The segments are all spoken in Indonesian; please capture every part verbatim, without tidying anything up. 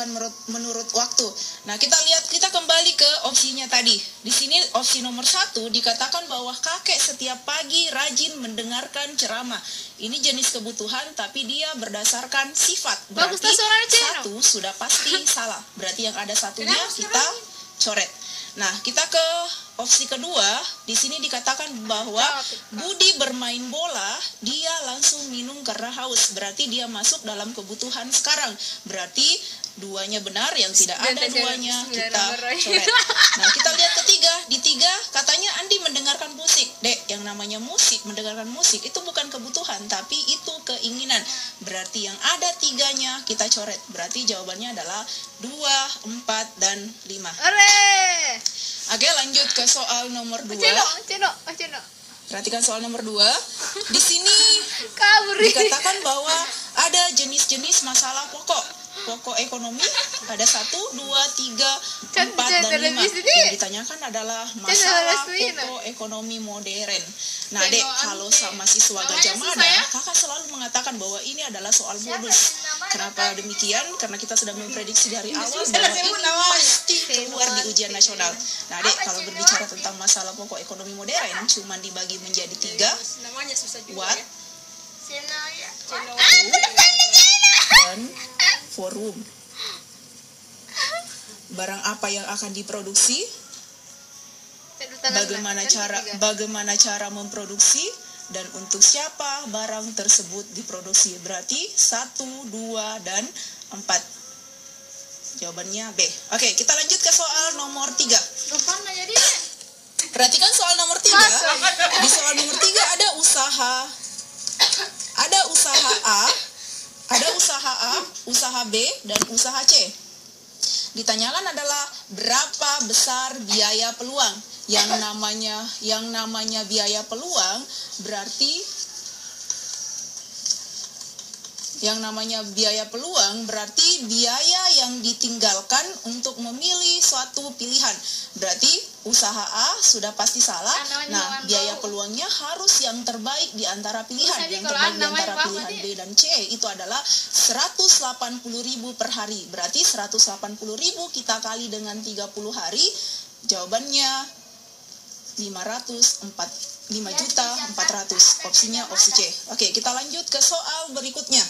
kebutuhan menurut, menurut waktu. Nah, kita lihat, kita kembali ke opsinya tadi. Di sini opsi nomor satu dikatakan bahwa kakek setiap pagi rajin mendengarkan ceramah. Ini jenis kebutuhan, tapi dia berdasarkan sifat. Berarti satu sudah pasti salah. Berarti yang ada satunya kita coret. Nah, kita ke opsi kedua. Di sini dikatakan bahwa Budi bermain bola, dia langsung minum karena haus. Berarti dia masuk dalam kebutuhan sekarang. Berarti duanya benar, yang tidak ada duanya kita coret. Nah, kita lihat ketiga. Di tiga, katanya Andi mendengarkan musik. Dek, yang namanya musik, mendengarkan musik, itu bukan kebutuhan, tapi itu keinginan. Berarti yang ada tiganya kita coret. Berarti jawabannya adalah dua, empat, dan lima. Oke, lanjut ke soal nomor dua. Perhatikan soal nomor dua. Di sini dikatakan bahwa ada jenis-jenis masalah pokok. Pokok ekonomi ada satu, dua, tiga, empat, dan lima. Yang ditanyakan adalah masalah pokok ekonomi modern. Nah, Dek, kalau sama siswa Gajah Mada, kakak selalu mengatakan bahwa ini adalah soal bonus. Kenapa demikian? Karena kita sudah memprediksi dari awal bahwa ini pasti keluar di ujian nasional. Nah, Dek, kalau berbicara tentang masalah pokok ekonomi modern, cuma dibagi menjadi tiga. What? Dan forum. Barang apa yang akan diproduksi? Bagaimana cara bagaimana cara memproduksi, dan untuk siapa barang tersebut diproduksi? Berarti satu, dua, dan empat. Jawabannya B. Oke, kita lanjut ke soal nomor tiga. Perhatikan soal nomor tiga. Di soal nomor tiga ada usaha ada usaha A, ada usaha A, usaha B, dan usaha C. Ditanyakan adalah berapa besar biaya peluang. Yang namanya yang namanya biaya peluang berarti yang namanya biaya peluang berarti biaya yang ditinggalkan untuk memilih suatu pilihan. Berarti usaha A sudah pasti salah. Nah, biaya peluangnya harus yang terbaik di antara pilihan. Yang terbaik di antara pilihan B dan C itu adalah seratus delapan puluh ribu per hari. Berarti seratus delapan puluh ribu kita kali dengan tiga puluh hari, jawabannya lima juta empat ratus. Opsinya opsi C. Oke, kita lanjut ke soal berikutnya.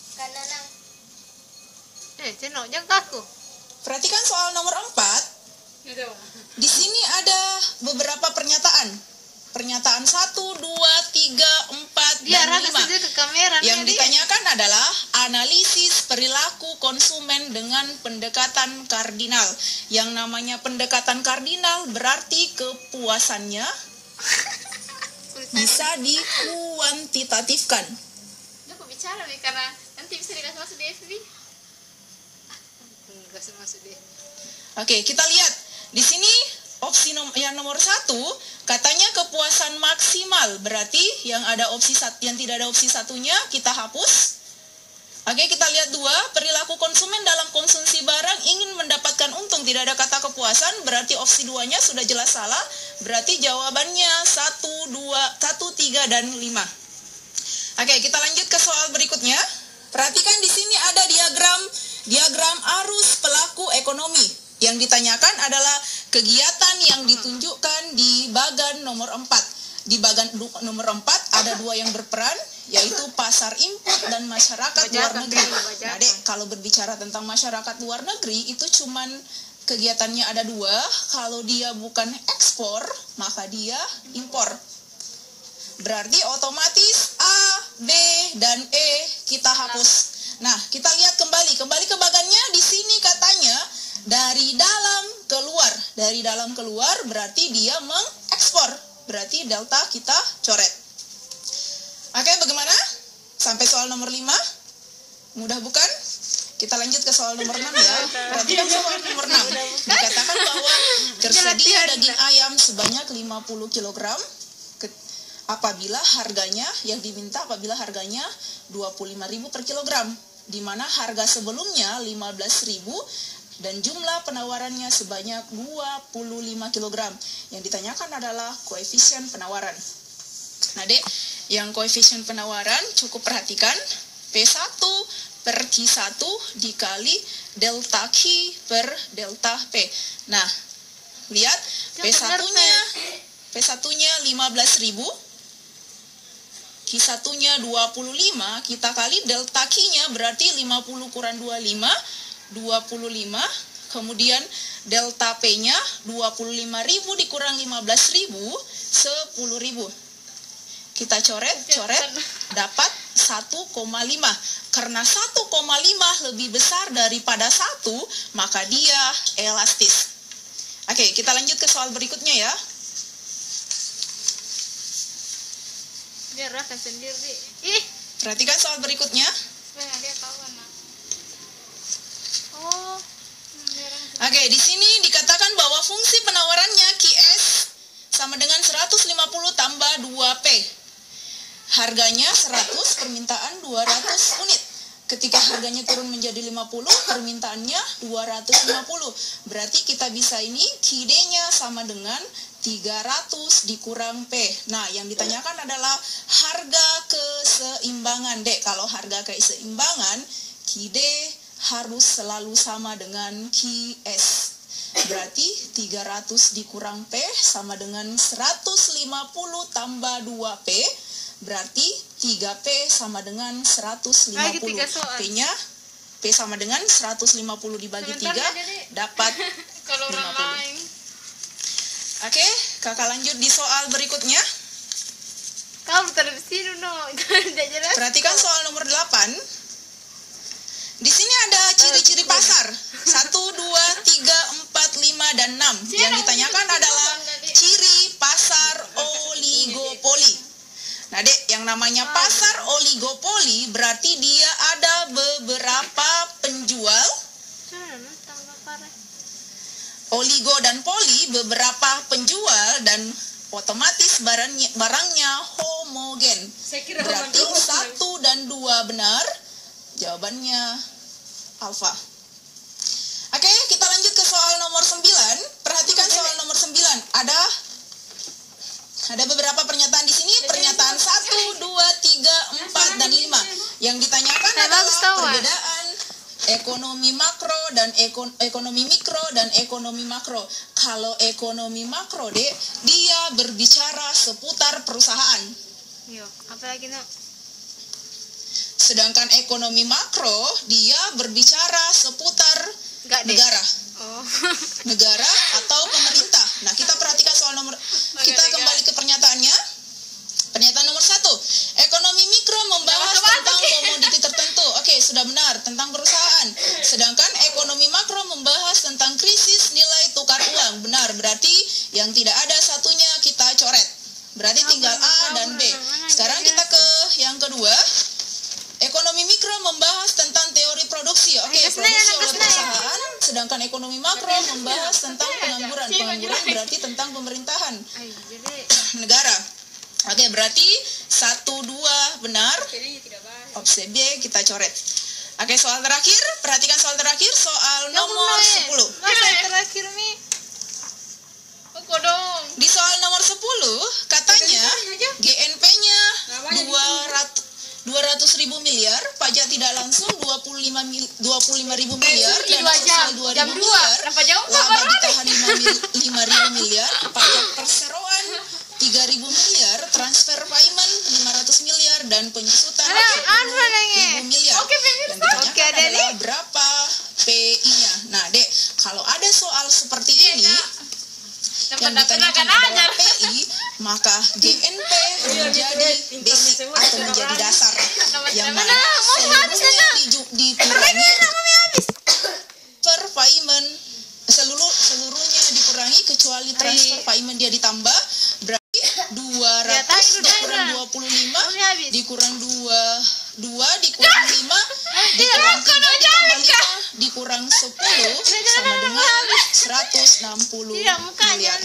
Perhatikan soal nomor empat. Di sini ada beberapa pernyataan. Pernyataan satu, dua, tiga, empat, dan lima. Yang ditanyakan adalah analisis perilaku konsumen dengan pendekatan kardinal. Yang namanya pendekatan kardinal berarti kepuasannya bisa dikuantitatifkan. Aku bicara nih karena nanti bisa dikasih masuk di F B. Enggak masuk di. Oke, kita lihat di sini opsi nom yang nomor satu katanya kepuasan maksimal, berarti yang ada opsi sat yang tidak ada opsi satunya kita hapus. Oke, kita lihat dua, perilaku konsumen dalam konsumsi barang ingin mendapatkan untung, tidak ada kata kepuasan, berarti opsi duanya sudah jelas salah. Berarti jawabannya satu, dua, satu, tiga, dan lima. Oke, kita lanjut ke soal berikutnya. Perhatikan di sini ada diagram diagram arus pelaku ekonomi. Yang ditanyakan adalah kegiatan yang ditunjukkan di bagan nomor empat. Di bagan nomor empat ada dua yang berperan, yaitu pasar impor dan masyarakat luar negeri. Nah, Dek, kalau berbicara tentang masyarakat luar negeri, itu cuman kegiatannya ada dua. Kalau dia bukan ekspor, maka dia impor. Berarti otomatis A, B, dan E kita hapus. Nah, kita lihat kembali. Kembali ke bagannya, di sini katanya dari dalam keluar. Dari dalam keluar berarti dia mengekspor. Berarti delta kita coret. Oke, bagaimana? Sampai soal nomor lima? Mudah bukan? Kita lanjut ke soal nomor enam ya. Perhatikan soal nomor enam. Dikatakan bahwa tersedia daging ayam sebanyak lima puluh kilogram apabila harganya yang diminta apabila harganya dua puluh lima ribu per kilogram, di mana harga sebelumnya lima belas ribu dan jumlah penawarannya sebanyak dua puluh lima kilogram. Yang ditanyakan adalah koefisien penawaran. Nah, Dek, yang koefisien penawaran cukup perhatikan. P satu per Q satu dikali delta Q per delta P. Nah, lihat P satunya P satunya lima belas ribu, Q satunya dua puluh lima, kita kali delta Q-nya berarti lima puluh kurang dua puluh lima, dua puluh lima. Kemudian delta P-nya dua puluh lima ribu dikurang lima belas ribu, sepuluh ribu. Kita coret, coret, dapat satu koma lima. Karena satu koma lima lebih besar daripada satu, maka dia elastis. Oke, kita lanjut ke soal berikutnya ya. Dia rasa sendiri. Ih, Perhatikan soal berikutnya. sebenarnya dia tahu anak. Oh, hmm, dia rasa sendiri. Oke, di sini dikatakan bahwa fungsi penawarannya Q S sama dengan seratus lima puluh tambah dua P. Harganya seratus, permintaan dua ratus unit. Ketika harganya turun menjadi lima puluh, permintaannya dua ratus lima puluh. Berarti kita bisa ini Q D-nya sama dengan tiga ratus dikurang P. Nah, yang ditanyakan adalah harga keseimbangan. Dek, kalau harga keseimbangan, Q D harus selalu sama dengan Q S. Berarti tiga ratus dikurang P sama dengan seratus lima puluh tambah dua P. Berarti tiga P sama dengan seratus lima puluh. P-nya P sama dengan seratus lima puluh dibagi tiga, dapat kalau orang lima puluh. lain. Oke, kakak lanjut di soal berikutnya. Kau taruh di sini no, tidak jelas. Perhatikan soal nomor delapan. Di sini ada ciri-ciri pasar satu, dua, tiga, empat, lima, dan enam. Yang ditanyakan adalah ciri pasar oligopoli. Nah, Dek, yang namanya pasar oligopoli berarti dia ada beberapa penjual. Oligo dan poli beberapa penjual dan otomatis barangnya, barangnya homogen. Berarti satu dan dua benar. Jawabannya alfa. Oke, kita lanjut ke soal nomor sembilan. Perhatikan soal nomor sembilan. Ada ada beberapa pernyataan di sini. Pernyataan satu, dua, tiga, empat, dan lima. Yang ditanyakan adalah perbedaan ekonomi makro dan ekon, ekonomi mikro dan ekonomi makro. Kalau ekonomi makro, Dek, dia berbicara seputar perusahaan. Yuk, apa lagi no? Sedangkan ekonomi makro, dia berbicara seputar Enggak, Dek. negara. Oh. Negara atau pemerintah. Nah, kita perhatikan soal nomor, kita kembali ke pernyataannya. Pernyataan nomor satu, ekonomi mikro membahas tentang komoditi tertentu. Oke, sudah benar, tentang perusahaan. Sedangkan ekonomi makro membahas tentang krisis nilai tukar uang. Benar, berarti yang tidak ada satunya kita coret. Berarti tinggal A dan B. Sekarang kita ke yang kedua. Ekonomi mikro membahas tentang teori produksi. Oke, produksi oleh perusahaan. Sedangkan ekonomi makro membahas tentang pengangguran. Pengangguran berarti tentang pemerintahan negara. Oke, berarti satu, dua benar. Opsi B kita coret. Oke, soal terakhir. Perhatikan soal terakhir. Soal nomor sepuluh. Masa terakhir nih? Kodong. Di soal nomor sepuluh, katanya G N P-nya dua ratus ribu miliar, pajak tidak langsung dua puluh lima ribu miliar, dana sosial dua ribu miliar, laba ditahan lima ribu miliar, pajak perseroan tiga ribu miliar, transfer payment lima ratus miliar, dan penyusutan sepuluh ribu miliar. Yang ditanyakan adalah berapa P I-nya. Nah, Dek, kalau ada soal seperti ini, yang ditanyakan adalah P I, maka G N P menjadi basic atau menjadi dasar, yang mana seluruhnya dikurangi per payment, seluruh seluruhnya dikurangi kecuali transfer payment dia ditambah. Berarti dua ratus dikurang dua puluh lima dikurang dua, dua dikurang lima dikurang tiga ditambah lima dikurang sepuluh sama dengan seratus enam puluh miliar.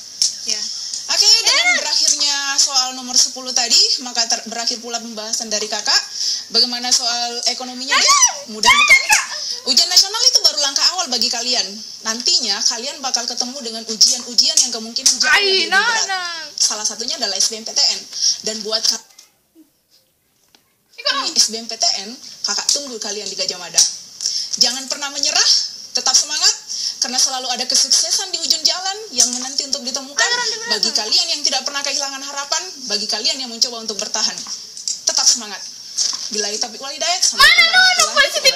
Oke, dengan berakhirnya soal nomor sepuluh tadi, maka ter- berakhir pula pembahasan dari kakak. Bagaimana soal ekonominya, Dek? Mudah bukan? Ujian nasional itu baru langkah awal bagi kalian. Nantinya kalian bakal ketemu dengan ujian-ujian yang kemungkinan jauh lebih berat. Salah satunya adalah S B M P T N. Dan buat ka- menjalani S B M P T N, kakak tunggu kalian di Gajah Mada. Jangan pernah menyerah, tetap semangat, karena selalu ada kesuksesan di ujung jalan yang menanti untuk ditemukan. Bagi kalian yang tidak pernah kehilangan harapan, bagi kalian yang mencoba untuk bertahan, tetap semangat. Billahi taufiq wal hidayah. Sampai jumpa.